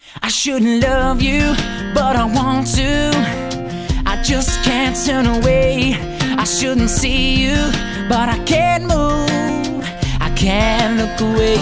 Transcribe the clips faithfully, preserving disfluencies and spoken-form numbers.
I shouldn't love you, but I want to. I just can't turn away. I shouldn't see you, but I can't move. I can't look away.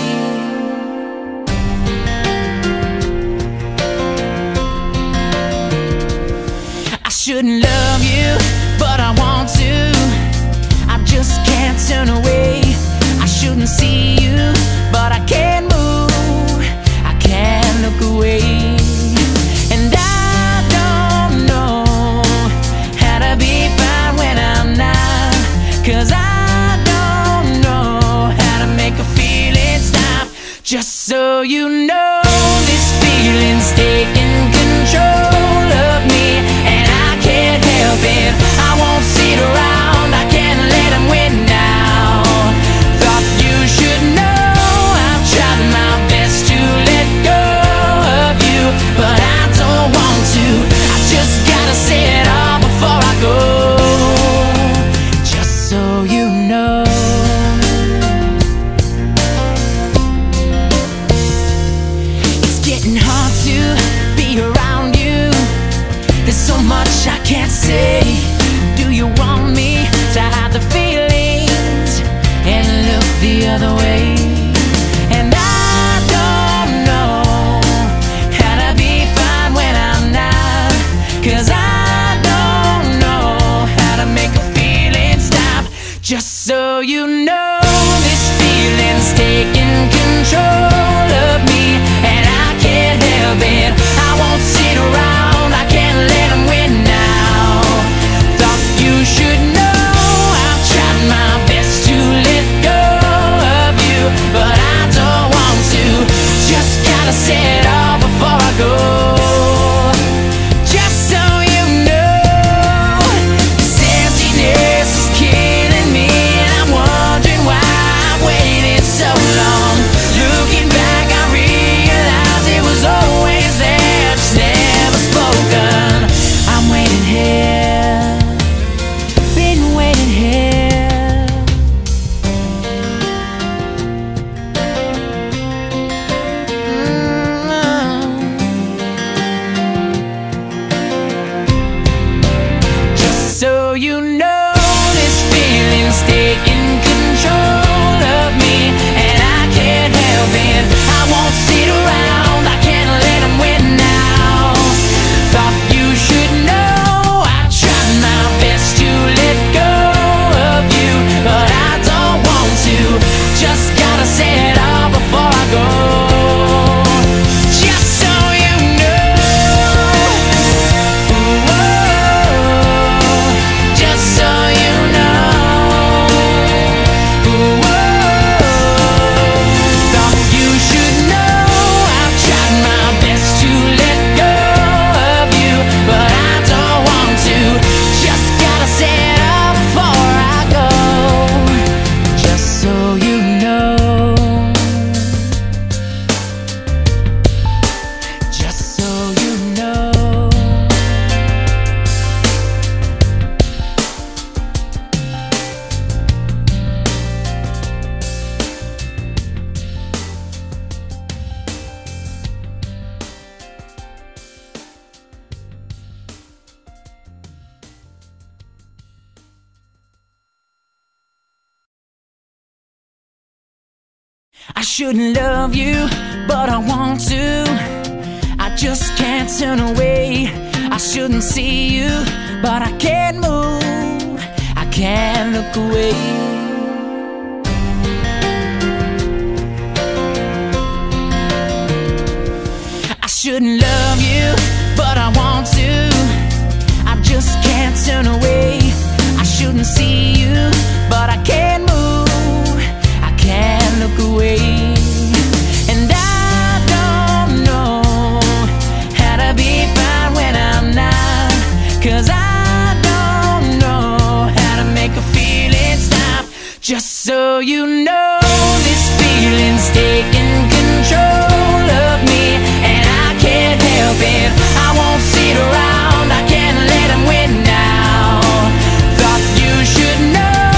I shouldn't love you, but I want to. I just can't turn away. I shouldn't see you, but I can't move. I can't look away. And I don't know how to be fine when I'm not, 'cause I don't know how to make a feeling stop. Just so you know, this feeling's taking control of me, and I can't help it. I won't sit around, I can't let him win now. Thought you should know I've tried my best to let go of you, but I don't want to. I just gotta say it all before I go. Just so you know, it's getting hard to be around you. There's so much I can't say. Do you want me to hide the feelings and look the other way? And I don't know how to be fine when I'm not, 'cause I don't know how to make a feeling stop. Just so you know, this feeling's taking control of me, and I can't help it. I won't sit around, I can't let him win now. Thought you should know I've tried my best to let go of you, but I don't want to. Just gotta say it all before I go. Just so you know, this emptiness is killing me, and I'm wondering why I've waited so long. Looking back, I realize it was always there, just never spoken. I'm waiting here, been waiting here. Mm-hmm. Just so you know, this feeling's taking control of me, and I can't help it. I won't sit around, I can't let him win now. Thought you should know I tried my best to let go of you, but I don't want to. Just gotta say it all before I go. Just so you know, ooh-oh. Just so you know, ooh-oh. Thought you should know I've tried my best to let go of you, but I don't want to. Just gotta say it all before I go. Just so you know, just so you know. I shouldn't love you, but I want to. I just can't turn away. I shouldn't see you, but I can't move. I can't look away. I shouldn't love you, but I want to. I just can't turn away. I shouldn't see you, but I can't move. I can't look away. And I don't know how to be fine when I'm not, 'cause I don't know how to make a feeling stop. Just so you know, this feeling's taking control of me, and I can't help it. I won't sit around, I can't let him win now. Thought you should know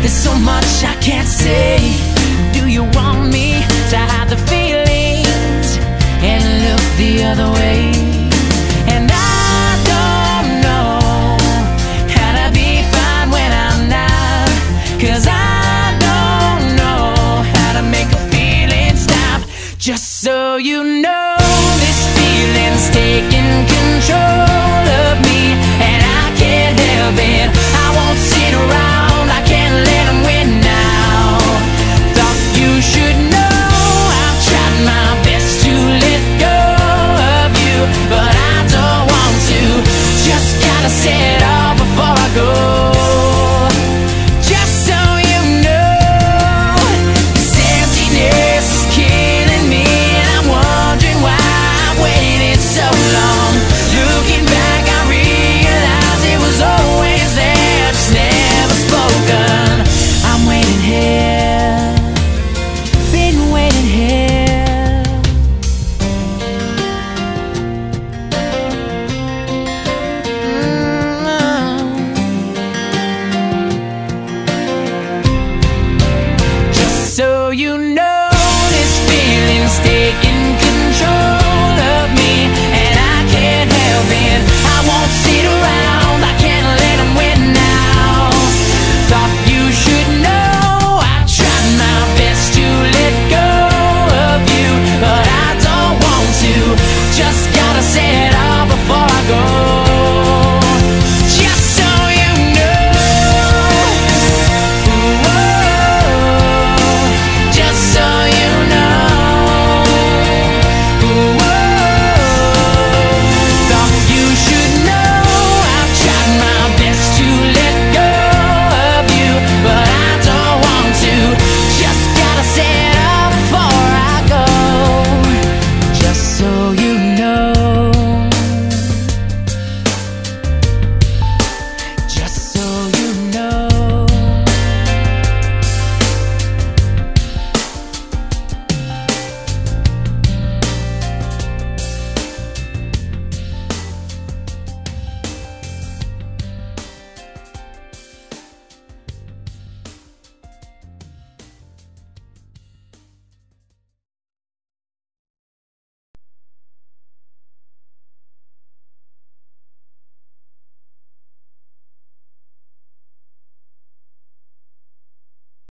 There's so much I can't say. Do you want me to hide the feelings and look the other way? And I don't know how to be fine when I'm not, 'cause I don't know how to make a feeling stop. Just so you know, this feeling's taking control of me, and I can't help it. I won't sit around, I can't let them win now. Thought you should know I've tried my best to let go of you, but I don't want to. Just gotta say it all before I go. Just so you know, this emptiness is killing me, and I'm wondering why I waited so long. Looking back, I realize it was always there, just never spoken. I'm waiting here, been waiting here. Mm. Just so you know,